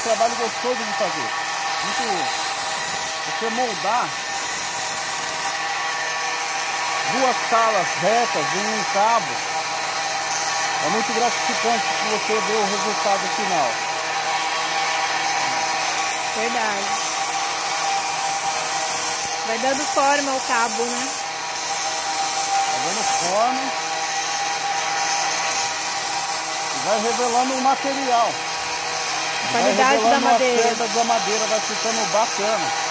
trabalho gostoso de fazer. Você moldar duas salas retas em um cabo é muito gratificante se você ver o resultado final. Verdade. Vai dando forma ao cabo, né? Vai dando forma e vai revelando o material. A qualidade da madeira. A qualidade da madeira vai ficando bacana.